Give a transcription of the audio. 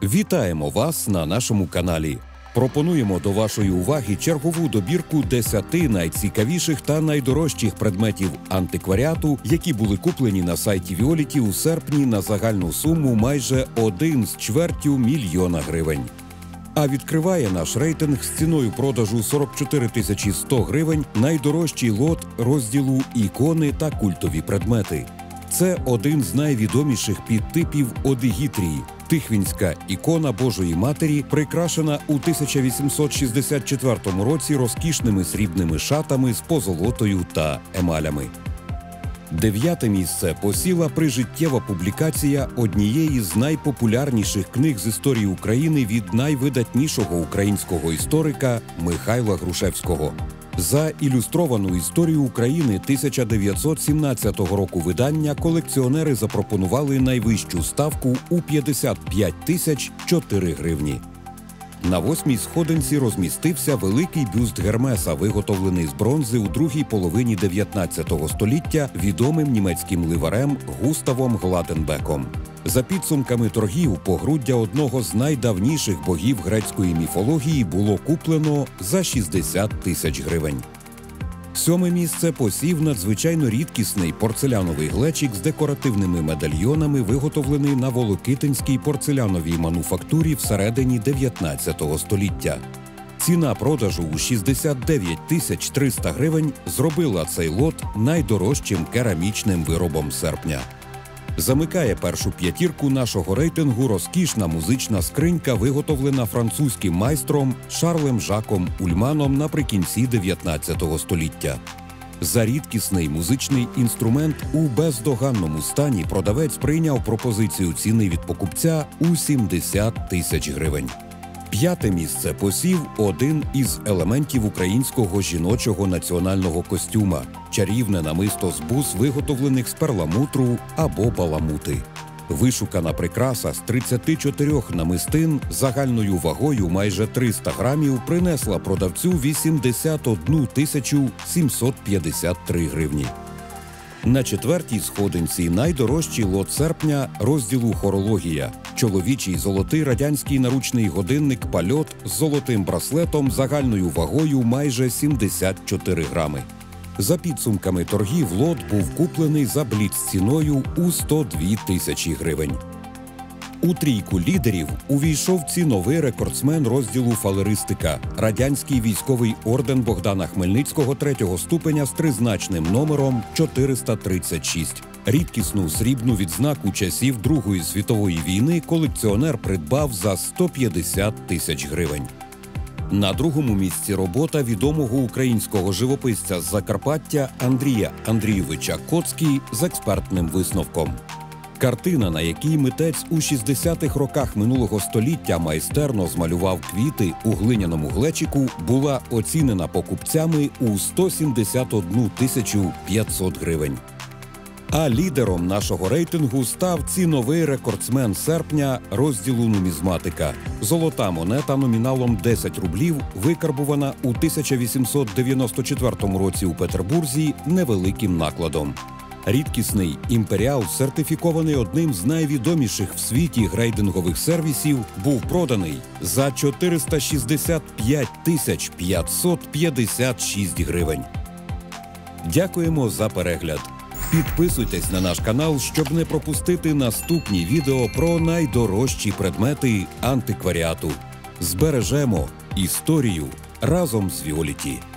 Вітаємо вас на нашому каналі. Пропонуємо до вашої уваги чергову добірку 10 найцікавіших та найдорожчих предметів антикваріату, які були куплені на сайті Віоліті у серпні на загальну суму майже 1,25 мільйона гривень. А відкриває наш рейтинг з ціною продажу 44 100 гривень найдорожчий лот розділу «Ікони та культові предмети». Це один з найвідоміших підтипів одигітрії – Тихвінська ікона Божої Матері, прикрашена у 1864 році розкішними срібними шатами з позолотою та емалями. 9-те місце посіла прижиттєва публікація однієї з найпопулярніших книг з історії України від найвидатнішого українського історика Михайла Грушевського. За ілюстровану історію України 1917 року видання колекціонери запропонували найвищу ставку у 55 004 гривні. На 8-й сходинці розмістився великий бюст Гермеса, виготовлений з бронзи у другій половині 19 століття відомим німецьким ливарем Густавом Гладенбеком. За підсумками торгів, погруддя одного з найдавніших богів грецької міфології було куплено за 60 000 гривень. 7-ме місце посів надзвичайно рідкісний порцеляновий глечик з декоративними медальйонами, виготовлений на Волокитинській порцеляновій мануфактурі всередині 19 століття. Ціна продажу у 69 300 гривень зробила цей лот найдорожчим керамічним виробом серпня. Замикає першу п'ятірку нашого рейтингу розкішна музична скринька, виготовлена французьким майстром Шарлем Жаком Ульманом наприкінці 19 століття. За рідкісний музичний інструмент у бездоганному стані продавець прийняв пропозицію ціни від покупця у 70 000 гривень. 5-те місце посів один із елементів українського жіночого національного костюма – чарівне намисто з бус, виготовлених з перламутру або баламути. Вишукана прикраса з 34 намистин загальною вагою майже 300 грамів принесла продавцю 81 753 гривні. На 4-й сходинці найдорожчий лот серпня розділу «Хорологія» – чоловічий золотий радянський наручний годинник «Польот» з золотим браслетом загальною вагою майже 74 грами. За підсумками торгів лот був куплений за бліц-ціною у 102 000 гривень. У трійку лідерів увійшов ціновий рекордсмен розділу «Фалеристика» – радянський військовий орден Богдана Хмельницького 3-го ступеня з тризначним номером 436. Рідкісну срібну відзнаку часів Другої світової війни колекціонер придбав за 150 000 гривень. На 2-му місці робота відомого українського живописця з Закарпаття Андрія Андрійовича Коцький з експертним висновком. Картина, на якій митець у 60-х роках минулого століття майстерно змалював квіти у глиняному глечику, була оцінена покупцями у 171 500 гривень. А лідером нашого рейтингу став ціновий рекордсмен серпня розділу «Нумізматика». Золота монета номіналом 10 рублів, викарбувана у 1894 році у Петербурзі невеликим накладом. Рідкісний імперіал, сертифікований одним з найвідоміших в світі грейдингових сервісів, був проданий за 465 556 гривень. Дякуємо за перегляд. Підписуйтесь на наш канал, щоб не пропустити наступні відео про найдорожчі предмети антикваріату. Збережемо історію разом з Віоліті.